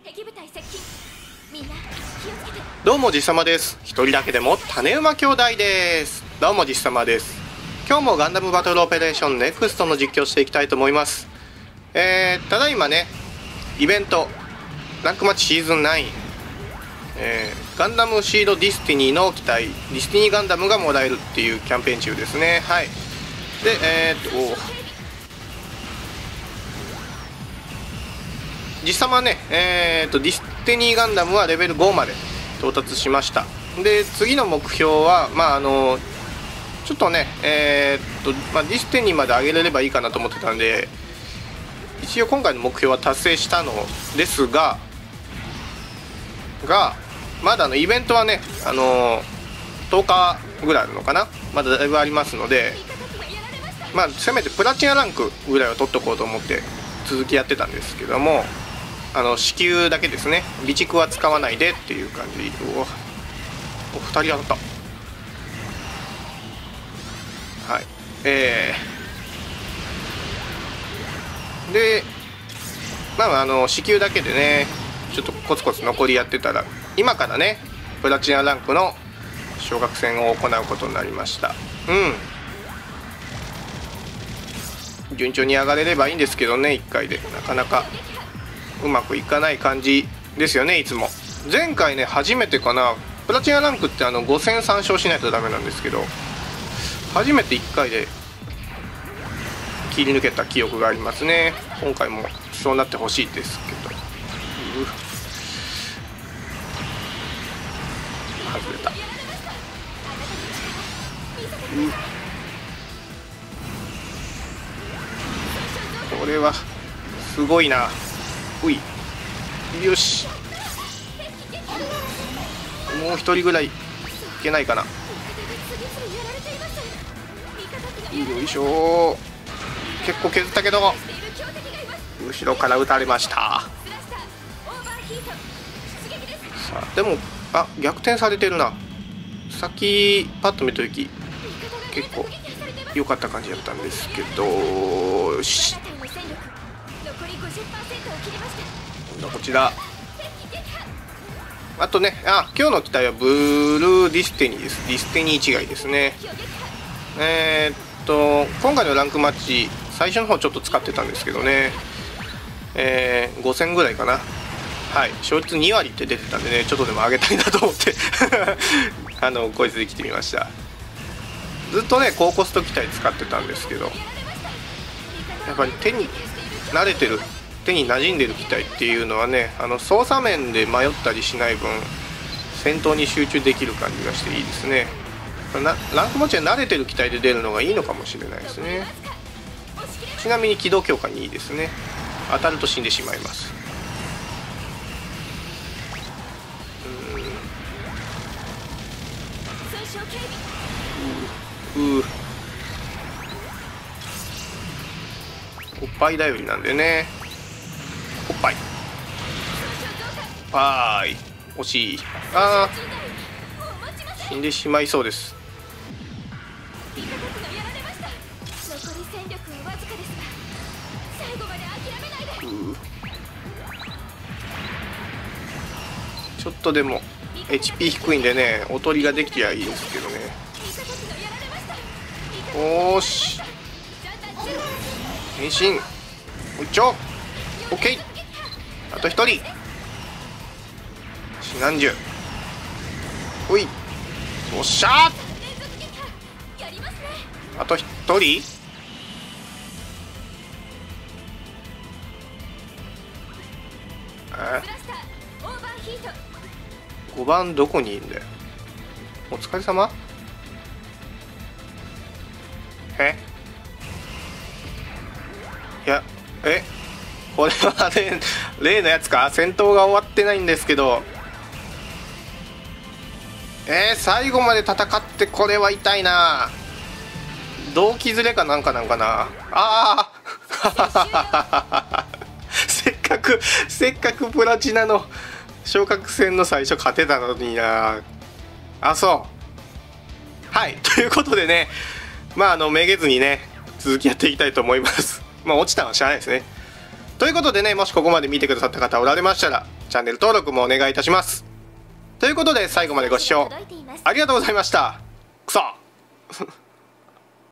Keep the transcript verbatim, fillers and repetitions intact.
どうもじっさまです。一人だけでも種馬兄弟です。どうもじっさまです。今日もガンダムバトルオペレーションネクストの実況をしていきたいと思います。えー、ただいまね、イベントランクマッチシーズンナイン、えー、ガンダムシードディスティニーの機体ディスティニーガンダムがもらえるっていうキャンペーン中ですね。はい。で、えー、っと実際はね、えー、っとディスティニーガンダムはレベルごまで到達しました。で次の目標はまああのちょっとねえー、っと、まあ、ディスティニーまで上げれればいいかなと思ってたんで、一応今回の目標は達成したのですががまだあのイベントはねあのとおかぐらいあるのかな、まだだいぶありますので、まあせめてプラチナランクぐらいは取っておこうと思って続きやってたんですけども、あの支給だけですね、備蓄は使わないでっていう感じ。おおふたり当たった。はい。えー、でまああの支給だけでねちょっとコツコツ残りやってたら、今からねプラチナランクの昇格戦を行うことになりました。うん順調に上がれればいいんですけどね、いっかいでなかなかうまくいかない感じですよね。いつも前回ね初めてかな、プラチナランクってあのご戦さん勝しないとダメなんですけど、初めていっかいで切り抜けた記憶がありますね。今回もそうなってほしいですけど、外れた。これはすごいな。ういよし、もう一人ぐらいいけないかな。よいしょ、結構削ったけど後ろから撃たれました。さあでもあ逆転されてるな。さっきパッと見た時結構良かった感じだったんですけど、よしこちらあとね、あ今日の機体はブルーディスティニーです。ディスティニー違いですね。えー、っと今回のランクマッチ最初の方ちょっと使ってたんですけどね、えー、ご戦ぐらいかな。はい、勝率にわりって出てたんでね、ちょっとでも上げたいなと思ってあのこいつで来てみました。ずっとね高コスト機体使ってたんですけど、やっぱり手に慣れてる手に馴染んでる機体っていうのはね、あの操作面で迷ったりしない分戦闘に集中できる感じがしていいですね。なランクマッチは慣れてる機体で出るのがいいのかもしれないですね。ちなみに機動強化にいいですね。当たると死んでしまいます。うーうーおっぱい頼りなんでね。おっぱいわーい惜しい。あー死んでしまいそうです。ちょっとでも エイチピー 低いんでねおとりができりゃいいですけどね。おーし変身おいっちょ OK、 あとひとりシナンジュおいおっしゃー、あとひとりあごばんどこにいるんだよ。お疲れ様。えいやえこれはね例のやつか。戦闘が終わってないんですけど、えー、最後まで戦ってこれは痛いな。動機ずれかなんかなんかな。ああせっかくせっかくプラチナの昇格戦の最初勝てたのにな。あそうはいということでね、まああのめげずにね続きやっていきたいと思います。まあ落ちたのはしゃあないですね。ということでね、もしここまで見てくださった方おられましたらチャンネル登録もお願いいたします。ということで最後までご視聴ありがとうございました。くそ